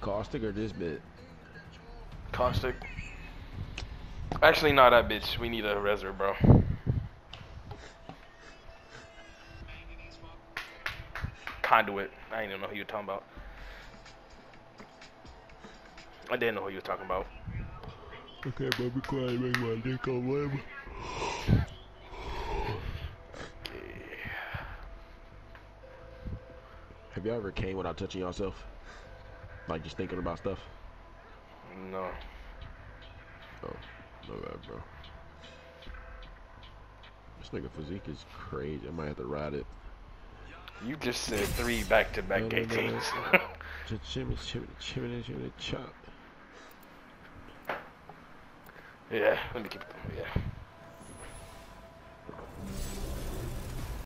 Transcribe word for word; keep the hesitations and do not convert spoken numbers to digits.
Caustic or this bit? Caustic. Actually, not that bitch. We need a reser, bro. Conduit. I didn't even know who you were talking about. I didn't know who you were talking about. Okay, but be quiet, make my dick on whatever. Okay. Have y'all ever came without touching yourself? Like just thinking about stuff? No. Oh, no bad, bro. This nigga physique is crazy. I might have to ride it. You just said three back-to-back No, no, no, eighteens. no. Just chimney, chimney, chimney, chimney, chop. Yeah, let me keep it. Yeah.